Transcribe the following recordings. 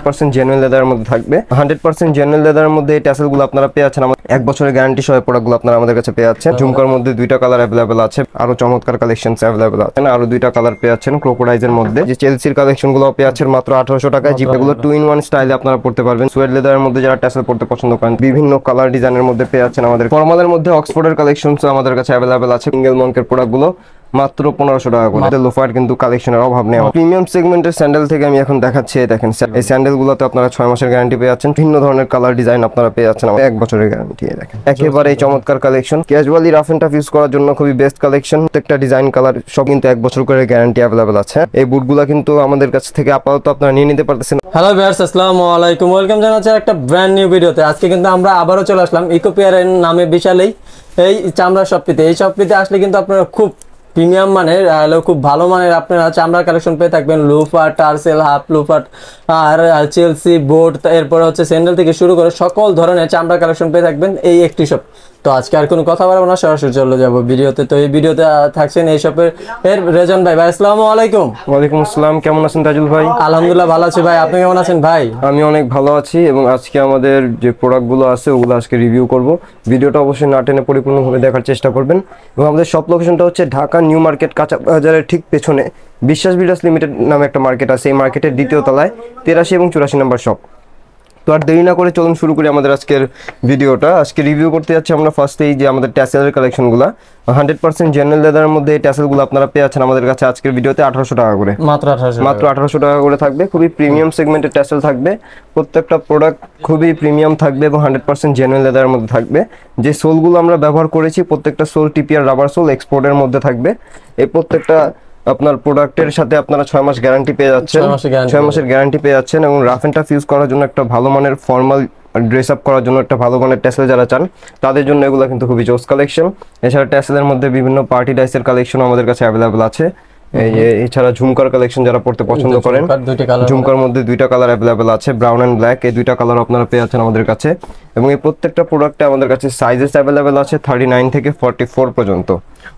100% genuine লেদারের মধ্যে থাকবে। 100% জেনুইন লেদারের মধ্যে এই ট্যাসেলগুলো আপনারা পেয়ে যাচ্ছেন। আমাদের 1 বছরের গ্যারান্টি সহ প্রোডাক্টগুলো আপনারা আমাদের কাছে পেয়ে যাচ্ছেন। ঝুমকার মধ্যে 2টা কালার अवेलेबल আছে, আরো চমৎকার কালেকশনস अवेलेबल আছে। আরো 2টা কালার পেয়ে যাচ্ছেন ক্রোকোডাইলের মধ্যে। যে চেলসির কালেকশনগুলো পেয়ে যাচ্ছেন মাত্র 1800 টাকায়। যেগুলো 2-in-1 স্টাইলে আপনারা পড়তে পারবেন। সুয়েড লেদারের মধ্যে যারা ট্যাসেল পড়তে পছন্দ করেন বিভিন্ন কালার ডিজাইনের মধ্যে পেয়ে যাচ্ছেন। আমাদের ফর্মালের মধ্যে অক্সফোর্ডের কালেকশনস আমাদের কাছে अवेलेबल আছে। সিঙ্গেল মঙ্কের প্রোডাক্টগুলো মাত্র 1500 টাকা করে। লোফার কিন্তু কালেকশনের অভাব নেই। প্রিমিয়াম সেগমেন্টের স্যান্ডেল থেকে আমি এখন দেখাচ্ছি। দেখেন এই স্যান্ডেলগুলোতে আপনারা 6 মাসের গ্যারান্টি পেয়ে যাচ্ছেন। ভিন্ন ধরনের কালার ডিজাইন আপনারা পেয়ে যাচ্ছেন। 1 বছরের গ্যারান্টি। দেখেন একেবারে চমৎকার collection. Casually rough and tough use করার জন্য খুবই বেস্ট কালেকশন। প্রত্যেকটা ডিজাইন কালার সব কিন্তু 1 বছর করে গ্যারান্টি अवेलेबल আছে। এই বুটগুলো কিন্তু আমাদের কাছ থেকে আপাতত আপনারা নিয়ে নিতে পারতেছেন। হ্যালো ভিউয়ার্স, আসসালামু আলাইকুম। ওয়েলকাম জানাচ্ছি একটা ব্র্যান্ড নিউ ভিডিওতে। আজকে কিন্তু আমরা আবারও চলে আসলাম ইকোপিয়ারের নামে বিশালেই এই চামড়া শপটিতে। এই শপটিতে আসলে কিন্তু আপনারা খুব প্রিমিয়াম মানের খুব ভালো মানের আপনারা চামড়া কালেকশন পেয়ে থাকবেন। লুফার, টার্সেল, হাফ লুফার আর চেলসি, বোট, এরপরে হচ্ছে স্যান্ডেল থেকে শুরু করে সকল ধরনের চামড়া কালেকশন পেয়ে থাকবেন এই একটি শপ। তো আজকে আর কোনো কথা বলবো না, সরাসরি চলে যাবো ভিডিওতে। তো এই ভিডিওতে থাকছেন এই শপের রেজন ভাই। ভাই আসসালামু আলাইকুম। ওয়ালাইকুম আসসালাম। কেমন আছেন তাজুল ভাই? আলহামদুলিল্লাহ ভালো আছি ভাই, আপনি কেমন আছেন ভাই? আমি অনেক ভালো আছি এবং আজকে আমাদের যে প্রোডাক্টগুলো আছে ওগুলো আজকে রিভিউ করব। ভিডিওটা অবশ্যই না টেনে পরিপূর্ণভাবে দেখার চেষ্টা করবেন। এবং আমাদের শপ লোকেশনটা হচ্ছে ঢাকা নিউ মার্কেট কাঁচা বাজারের ঠিক পেছনে বিশ্বাস বিল্ডার্স লিমিটেড নামে একটা মার্কেট আছে। এই মার্কেটের দ্বিতীয় তলায় 83 এবং 84 নম্বর শপ। তো আর দেরি না করে চলুন শুরু করি আমাদের আজকের ভিডিওটা। আজকে রিভিউ করতে যাচ্ছি আমরা ফার্স্টেই যে আমাদের ট্যাসেলের কালেকশনগুলো। 100% জেনুইন লেদারের মধ্যে এই ট্যাসেলগুলো আপনারা পেয়ে যাচ্ছেন আমাদের কাছে আজকের ভিডিওতে 1800 টাকা করে। মাত্র 1800 টাকা করে থাকবে। খুবই প্রিমিয়াম সেগমেন্টের ট্যাসেল থাকবে। প্রত্যেকটা প্রোডাক্ট খুবই প্রিমিয়াম থাকবে এবং 100% জেনুইন লেদারের মধ্যে থাকবে। যে সোলগুলো আমরা ব্যবহার করেছি প্রত্যেকটা সোল টিপিআর রাবার সোল এক্সপোর্টের মধ্যে থাকবে। এই প্রত্যেকটা আপনার প্রোডাক্টের সাথে আপনারা 6 মাস গ্যারান্টি পেয়ে যাচ্ছেন। 6 মাসের গ্যারান্টি পেয়ে যাচ্ছেন এবং রাফ এন্ড টাফ ইউজ করার জন্য একটা ভালো মানের ফর্মাল ড্রেস আপ করার জন্য একটা ভালো মানের ট্যাসেল যারা চান তাদের জন্য এগুলো কিন্তু খুবই জোস কালেকশন। এছাড়া ট্যাসেলের মধ্যে বিভিন্ন পার্টি ডাইসের কালেকশন আমাদের কাছে अवेलेबल আছে। এছাড়া ঝুমকার কালেকশন যারা পড়তে পছন্দ করেন, ঝুমকার মধ্যে 2টা কালার अवेलेबल আছে, ব্রাউন এন্ড ব্ল্যাক। এই 2টা কালার আপনারা পেয়ে যাচ্ছেন আমাদের কাছে। এবং এই প্রত্যেকটা প্রোডাক্টে আমাদের কাছে সাইজেস अवेलेबल আছে 39 থেকে 44 পর্যন্ত,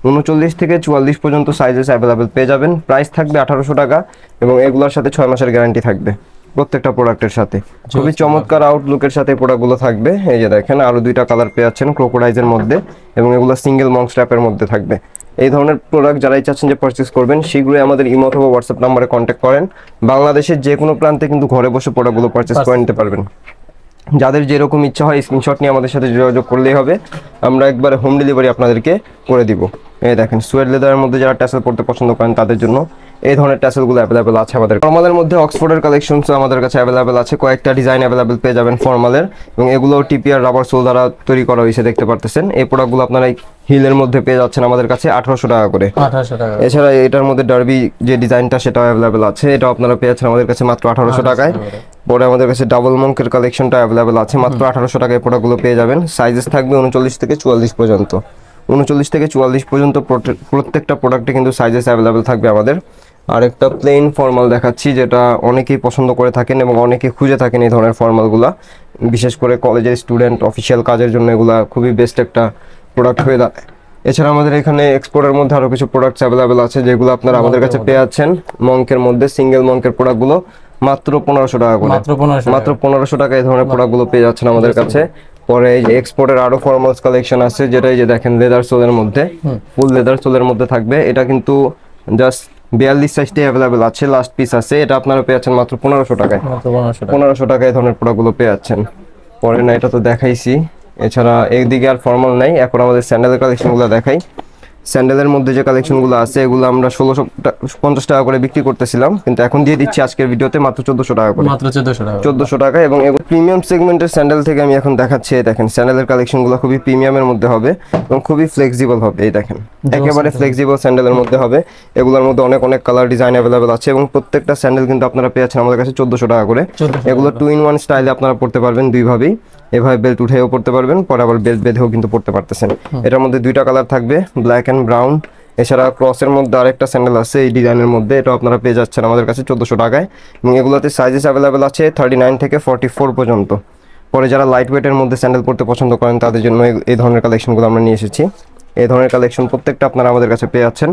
39 থেকে 44 পর্যন্ত সাইজেস अवेलेबल পেয়ে যাবেন। প্রাইস থাকবে 1800 টাকা এবং এগুলোর সাথে 6 মাসের গ্যারান্টি থাকবে প্রত্যেকটা প্রোডাক্টের সাথে। খুবই চমৎকার আউটলুকের সাথে প্রোডাক্টগুলো থাকবে। এই যে দেখেন আরো 2টা কালার পেয়ে যাচ্ছেন ক্রোকোডাইলের মধ্যে এবং এগুলো সিঙ্গেল মঙ্ক স্ট্র্যাপের মধ্যে থাকবে। এই ধরনের প্রোডাক্ট যারাই চাচ্ছেন যে পারচেজ করবেন শীঘ্রই আমাদের ইমো অথবা হোয়াটসঅ্যাপ নাম্বারে কন্ট্যাক্ট করেন। বাংলাদেশের যে কোনো প্রান্তে কিন্তু ঘরে বসে প্রোডাক্টগুলো পারচেজ করে নিতে পারবেন। যাদের যেরকম ইচ্ছা হয় স্ক্রিনশট নিয়ে আমাদের সাথে যোগাযোগ করলেই হবে, আমরা একবারে হোম ডেলিভারি আপনাদেরকে করে দিব। এই দেখেন সুয়েড লেদারের মধ্যে যারা ট্যাসেল পড়তে পছন্দ করেন তাদের জন্য এই ধরনের ট্যাসেলগুলো अवेलेबल আছে আমাদের। ফর্মালের মধ্যে অক্সফোর্ডের কালেকশনস আমাদের কাছে अवेलेबल আছে। কয়েকটা ডিজাইন अवेलेबल পেয়ে যাবেন ফর্মালের এবং এগুলো টিপিআর রাবার সোল দ্বারা তৈরি করা হয়েছে দেখতে পারতেছেন। এই প্রোডাক্টগুলো আপনারা হিলের মধ্যে পেয়ে যাচ্ছেন আমাদের কাছে 1800 টাকা করে। 1800 টাকা। এছাড়া এটার মধ্যে ডার্বি যে ডিজাইনটা সেটাও अवेलेबल আছে, এটা আপনারা পেয়ে যাচ্ছেন আমাদের কাছে মাত্র 1800 টাকায়। পরে আমাদের কাছে ডাবল মঙ্কের কালেকশনটা अवेलेबल আছে মাত্র 1800 টাকায় প্রোডাক্টগুলো পেয়ে যাবেন। সাইজেস থাকবে 39 থেকে 44 পর্যন্ত, 39 থেকে 44 পর্যন্ত প্রত্যেকটা প্রোডাক্টে কিন্তু সাইজেস अवेलेबल থাকবে আমাদের। আর একটা প্লেন ফর্মাল দেখাচ্ছি যেটা অনেকেই পছন্দ করে থাকেন এবং অনেকেই খুঁজে থাকেন এই ধরনের ফর্মালগুলা, বিশেষ করে কলেজের স্টুডেন্ট অফিসিয়াল কাজের জন্য এগুলা খুবই বেস্ট একটা প্রোডাক্ট হয়ে দাঁড়ায়। এছাড়া আমাদের এখানে এক্সপোর্টের মধ্যে আরো কিছু প্রোডাক্টস अवेलेबल আছে যেগুলো আপনারা আমাদের কাছে পেয়ে যাচ্ছেন। মঙ্কের মধ্যে সিঙ্গেল মঙ্কের প্রোডাক্টগুলো মাত্র 1500 টাকা করে। মাত্র 1500 টাকা এই ধরনের প্রোডাক্টগুলো পেয়ে যাচ্ছেন আমাদের কাছে। পরে এই যে এক্সপোর্টের আরো ফর্মালস কালেকশন আছে যেটা এই যে দেখেন লেদার সোলের মধ্যে, ফুল লেদার সোলের মধ্যে থাকবে। এটা কিন্তু জাস্ট 42 সাইজটাই अवेलेबल আছে, লাস্ট পিস আছে। এটা আপনারা পেয়ে যাচ্ছেন মাত্র 1500 টাকায়। 1500 টাকায় এই ধরনের প্রোডাক্টগুলো পেয়ে যাচ্ছেন। পরে না এটা তো দেখাইছি। এছাড়া একদিকে আর ফর্মাল নাই, এখন আমাদের স্যান্ডেলের কালেকশনগুলো দেখাই। স্যান্ডেলের মধ্যে যে কালেকশনগুলো আছে এগুলো আমরা 1650 টাকা করে বিক্রি করতেছিলাম, কিন্তু এখন দিয়ে দিচ্ছি আজকের ভিডিওতে মাত্র 1400 টাকা করে। মাত্র 1400 টাকা। এবং এগুলো প্রিমিয়াম সেগমেন্টের স্যান্ডেল থেকে আমি এখন দেখাচ্ছি। দেখেন স্যান্ডেলের কালেকশনগুলো খুবই প্রিমিয়ামের মধ্যে হবে এবং খুবই ফ্লেক্সিবল হবে। এই দেখেন একেবারে ফ্লেক্সিবল স্যান্ডেলের মধ্যে হবে। এগুলোর মধ্যে অনেক অনেক কালার ডিজাইন अवेलेबल আছে এবং প্রত্যেকটা স্যান্ডেল কিন্তু আপনারা পেয়ে যাচ্ছেন আমাদের কাছে 1400 টাকা করে। এগুলো 2-in-1 স্টাইলে আপনারা পড়তে পারবেন দুইভাবেই, এভাবে বেল্ট উঠেও পড়তে পারবেন, পরে আবার বেল্ট বেঁধেও কিন্তু পড়তে পারতেছেন। এটার মধ্যে 2টা কালার থাকবে, ব্ল্যাক এন্ড ব্রাউন। এছাড়া ক্রসের মধ্যে আরেকটা স্যান্ডেল আছে এই ডিজাইনের মধ্যে, এটা আপনারা পেয়ে যাচ্ছেন আমাদের কাছে 1400 টাকায় এবং এগুলোতে সাইজেস अवेलेबल আছে 39 থেকে 44 পর্যন্ত। পরে যারা লাইট ওয়েটের মধ্যে স্যান্ডেল পড়তে পছন্দ করেন তাদের জন্য এই ধরনের কালেকশনগুলো আমরা নিয়ে এসেছি। এই ধরনের কালেকশন প্রত্যেকটা আপনারা আমাদের কাছে পেয়ে যাচ্ছেন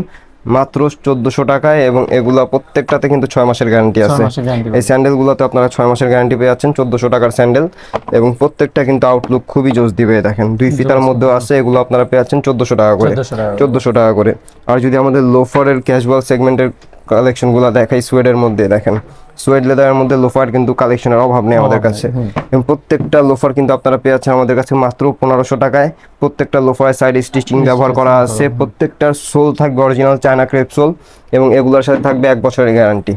মাত্র 1400 টাকায়, এবং এগুলা প্রত্যেকটাতে কিন্তু 6 মাসের গ্যারান্টি 6 আছে। মাসের গ্যারান্টি এই স্যান্ডেলগুলোতে আপনারা 6 মাসের গ্যারান্টি পেয়ে যাচ্ছেন 1400 টাকার স্যান্ডেল, এবং প্রত্যেকটা কিন্তু আউটলুক খুবই জোস দিবে। দেখেন 2 ফিতার মধ্যে আছে, এগুলো আপনারা পেয়ে যাচ্ছেন 1400 টাকা করে। 1400 টাকা করে। আর যদি আমাদের লোফারের ক্যাজুয়াল সেগমেন্টের কালেকশনগুলো দেখাই, সুয়েডের মধ্যে দেখেন, সুয়েড লেদারের মধ্যে লোফার কিন্তু কালেকশনের অভাব নেই আমাদের কাছে, এবং প্রত্যেকটা লোফার কিন্তু আপনারা পেয়ে যাচ্ছেন আমাদের কাছে মাত্র 1500 টাকায়। প্রত্যেকটা লোফারের সাইড স্টিচিং ব্যবহার করা আছে, প্রত্যেকটার সোল থাকবে অরিজিনাল চায়না ক্রেপ সোল, এবং এগুলোর সাথে থাকবে 1 বছরের গ্যারান্টি।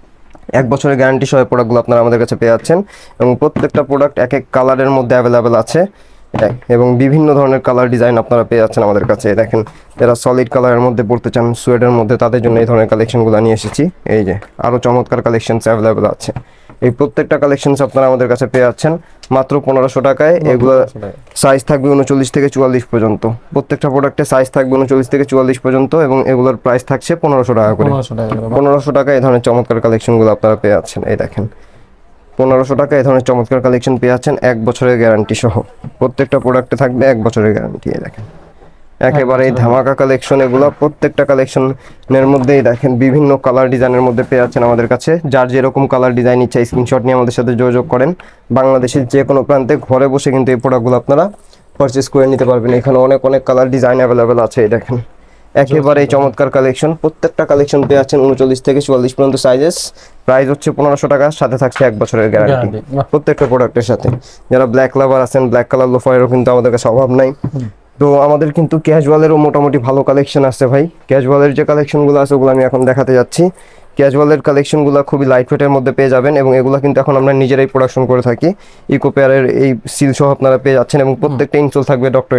1 বছরের গ্যারান্টি সহ প্রোডাক্টগুলো আপনারা আমাদের কাছে পেয়ে যাচ্ছেন, এবং প্রত্যেকটা প্রোডাক্ট এক এক কালারের মধ্যে অ্যাভেলেবেল আছে, এবং বিভিন্ন ধরনের কালার ডিজাইন আপনারা পেয়ে যাচ্ছেন আমাদের কাছে। দেখেন যারা সলিড কালারের মধ্যে পড়তে চান সুয়েডের মধ্যে, তাদের জন্য এই ধরনের কালেকশনগুলো নিয়ে এসেছি। এই যে আরও চমৎকার কালেকশনস অ্যাভেলেবেল আছে। এই প্রত্যেকটা কালেকশনস আপনারা আমাদের কাছে পেয়ে যাচ্ছেন মাত্র 1500 টাকায়। এগুলো সাইজ থাকবে 39 থেকে 44 পর্যন্ত, প্রত্যেকটা প্রোডাক্টের সাইজ থাকবে 39 থেকে 44 পর্যন্ত, এবং এগুলোর প্রাইস থাকছে 1500 টাকা করে। 1500 টাকা এই ধরনের চমৎকার কালেকশনগুলো আপনারা পেয়ে যাচ্ছেন। এই দেখেন 1500 টাকা এই ধরনের চমৎকার কালেকশন পেয়ে যাচ্ছেন 1 বছরের গ্যারান্টি সহ। প্রত্যেকটা প্রোডাক্টে থাকবে 1 বছরের গ্যারান্টি। এই দেখেন একেবারে ধামাকা কালেকশন এগুলো, প্রত্যেকটা কালেকশনের মধ্যেই দেখেন বিভিন্ন কালার ডিজাইনের মধ্যে পেয়ে যাচ্ছেন আমাদের কাছে। যার যেরকম কালার ডিজাইন ইচ্ছা স্ক্রিনশট নিয়ে আমাদের সাথে যোগাযোগ করেন। বাংলাদেশের যে কোনো প্রান্তে ঘরে বসে কিন্তু এই প্রোডাক্টগুলো আপনারা পারচেস করে নিতে পারবেন। এখানে অনেক অনেক কালার ডিজাইন অ্যাভেলেবেল আছে। এই দেখেন একেবারে চমৎকার কালেকশন, প্রত্যেকটা কালেকশন পেয়ে যাচ্ছেন 39 থেকে 44 পর্যন্ত সাইজেস। প্রাইস হচ্ছে 1500 টাকা, সাথে থাকছে 1 বছরের গ্যারান্টি প্রত্যেকটা প্রোডাক্টের সাথে। যারা ব্ল্যাক লাভার আছেন, ব্ল্যাক কালার লোফারেরও কিন্তু আমাদের কাছে অভাব নাই। তো আমাদের কিন্তু ক্যাজুয়ালেরও মোটামুটি ভালো কালেকশন আছে ভাই। ক্যাজুয়ালের যে কালেকশনগুলো আছে ওগুলো আমি এখন দেখাতে যাচ্ছি। ক্যাজুয়ালের কালেকশনগুলো খুবই লাইট ওয়েটের মধ্যে পেয়ে যাবেন, এবং এগুলো কিন্তু এখন আমরা নিজেরাই প্রোডাকশন করে থাকি। ইকোপেয়ারের এই সিল সহ আপনারা পেয়ে যাচ্ছেন, এবং প্রত্যেকটা ইনসোল থাকবে ডক্টর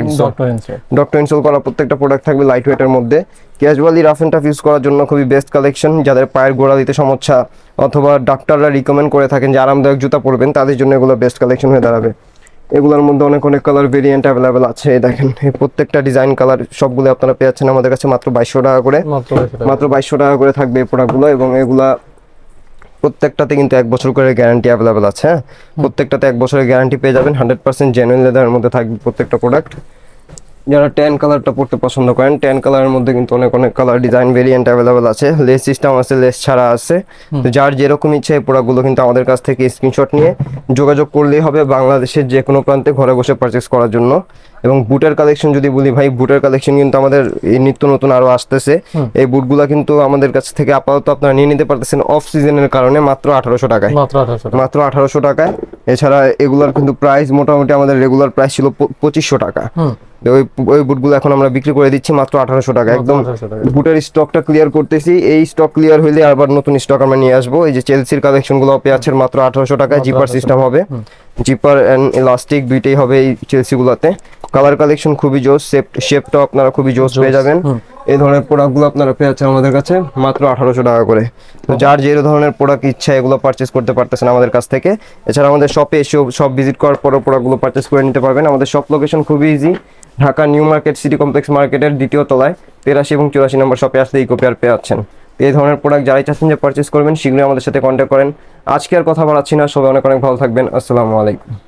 ইনসোল করা, প্রত্যেকটা প্রোডাক্ট থাকবে লাইট ওয়েটের মধ্যে। Casually rough and tough use করার জন্য খুবই বেস্ট কালেকশন। যাদের পায়ের গোড়া দিতে সমস্যা অথবা ডাক্তাররা রিকমেন্ড করে থাকেন যে আরামদায়ক জুতা পরবেন, তাদের জন্য এগুলো বেস্ট কালেকশন হয়ে দাঁড়াবে। এগুলোর মধ্যে অনেক অনেক কালার ভেরিয়েন্ট অ্যাভেলেবেল আছে। দেখেন এই প্রত্যেকটা ডিজাইন কালার সবগুলো আপনারা পেয়ে যাচ্ছেন আমাদের কাছে মাত্র 2200 টাকা করে। মাত্র 2200 টাকা করে থাকবে এই প্রোডাক্টগুলো, এবং এগুলা প্রত্যেকটাতে কিন্তু 1 বছর করে গ্যারান্টি অ্যাভেলেবেল আছে। হ্যাঁ, প্রত্যেকটাতে 1 বছরের গ্যারান্টি পেয়ে যাবেন। 100% জেনুইন লেদারের মধ্যে থাকবে প্রত্যেকটা প্রোডাক্ট। যারা ট্যান কালারটা পড়তে পছন্দ করেন, ট্যান কালারের মধ্যে কিন্তু অনেক অনেক কালার ডিজাইন ভেরিয়েন্ট অ্যাভেলেবেল আছে। লেস সিস্টেম আছে, লেস ছাড়া আছে। তো যার যেরকম ইচ্ছে এই প্রোডাক্টগুলো কিন্তু আমাদের কাছ থেকে স্ক্রিনশট নিয়ে যোগাযোগ করলেই হবে বাংলাদেশের যে কোনো প্রান্তে ঘরে বসে পারচেস করার জন্য। এবং বুটের কালেকশন যদি বলি ভাই, বুটের কালেকশন কিন্তু আমাদের এই নিত্য নতুন আরো আসতেছে। এই বুটগুলা কিন্তু আমাদের কাছ থেকে আপাতত আপনারা নিয়ে নিতে পারতেছেন অফ সিজনের কারণে মাত্র 1800 টাকায়। মাত্র 1800 টাকায়। এছাড়া এগুলার কিন্তু প্রাইস মোটামুটি আমাদের রেগুলার প্রাইস ছিল 2500 টাকা। ওই বুটগুলো এখন আমরা বিক্রি করে দিচ্ছি মাত্র 1800 টাকা। একদম বুটের স্টকটা ক্লিয়ার করতেছি, এই স্টক ক্লিয়ার হইলে আবার নতুন স্টক আমরা নিয়ে আসবো। এই যে চেলসির কালেকশনগুলো পেয়ে আছে মাত্র 1800 টাকায়। জিপার সিস্টেম হবে, জিপার এন্ড ইলাস্টিক দুইটাই হবে এই চেলসিগুলোতে। কালার কালেকশন খুবই জোস, শেপটাও আপনারা খুবই জোস পেয়ে যাবেন। এই ধরনের প্রোডাক্টগুলো আপনারা পেয়ে যাচ্ছেন আমাদের কাছে মাত্র 1800 টাকা করে। তো যার যে ধরনের প্রোডাক্ট ইচ্ছা এগুলো পারচেস করতে পারতেছেন আমাদের কাছ থেকে। এছাড়া আমাদের শপে এসেও সব ভিজিট করার পরও প্রোডাক্টগুলো পারচেস করে নিতে পারবেন। আমাদের শপ লোকেশন খুবই easy, Dhaka New Market City Complex মার্কেটের 2য় তলায় 83 এবং 84 নম্বর শপে আসলে ইকোপেয়ার পেয়ে যাচ্ছেন। এই ধরনের প্রোডাক্ট যারাই চাচ্ছেন যে পারচেস করবেন শীঘ্রই আমাদের সাথে কন্ট্যাক্ট করেন। আজকে আর কথা বাড়াচ্ছি না, সবাই অনেক অনেক ভালো থাকবেন। আসসালামু আলাইকুম।